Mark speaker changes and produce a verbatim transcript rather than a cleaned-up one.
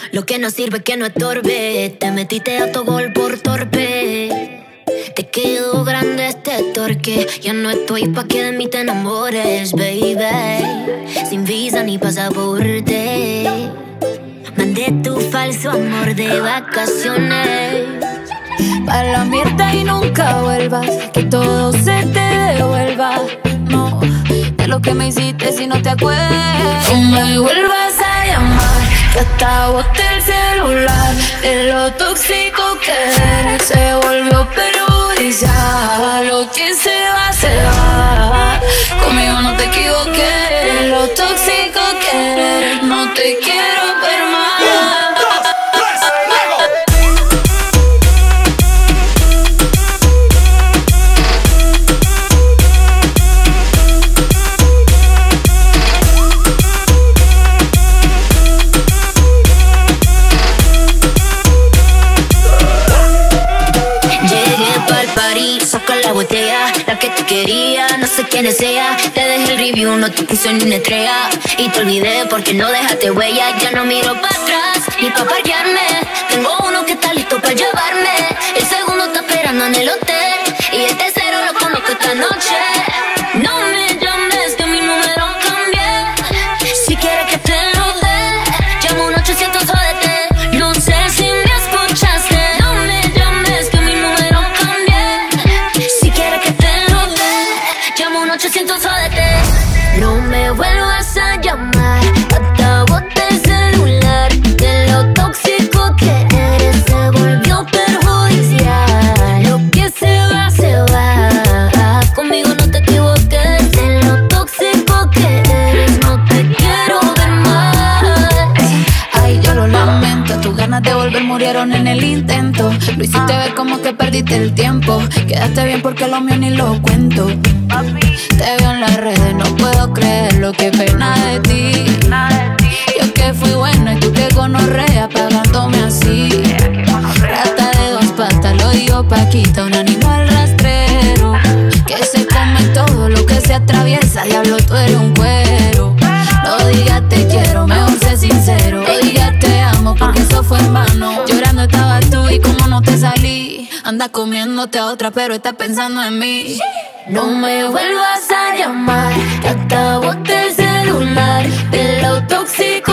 Speaker 1: Lo que no sirve que no estorbe. Te metiste a tu gol por torpe. Te quedó grande este torque. Ya no estoy pa' que de mí te enamores, baby. Sin visa ni pasaporte. Mandé tu falso amor de vacaciones.
Speaker 2: Pa' la mierda y nunca vuelvas, que todo se te devuelva. No, de lo que me hiciste si no te acuerdas. No me vuelvas a llamar, que hasta boté el celular. De lo tóxico que eres se volvió perjudicial. Lo que se va, se va. Conmigo no te equivoqué. De lo tóxico que eres no te quiero ver más.
Speaker 1: Saca la botella, la que te quería, no sé quién sea. Te dejé el review, no te puse ni una estrella. Y te olvidé porque no dejaste huella. Ya no miro para atrás, ni pa' parquearme. Tengo uno que está listo para llevarme. El segundo está esperando en el hotel. Y el tercero lo conozco esta noche. No me llames que mi número cambié. Si quieres que te lo dé, llamo un ochocientos O D T. No sé si me escuchaste. No me llames que mi número cambié. Si quieres que te lo dé, llamo un ochocientos O D T. No me vuelvas a llamar, hasta boté el celular. De lo tóxico que eres se volvió perjudicial. Lo que se va, se va. Conmigo no te equivoques. De lo tóxico que eres no te quiero ver más.
Speaker 2: Ay, yo lo lamento, tus ganas de volver murieron en el intento. Lo hiciste ver como que perdiste el tiempo. Quedaste bien porque lo mío ni lo cuento. Te veo en las redes, no puedo creerlo, qué pena de ti. Yo que fui buena y tú que gonorrea pagándome así. Rata de dos patas, lo digo Paquita, un animal rastrero que se come todo lo que se atraviesa. Diablo, tú eres un cuero. No digas te quiero, mejor sé sincero. No digas te amo porque eso fue en vano. Llorando estabas tú y como no te salí. Anda comiéndote a otra pero estás pensando en mí.
Speaker 1: No me vuelvas a llamar, que hasta boté el celular. De lo tóxico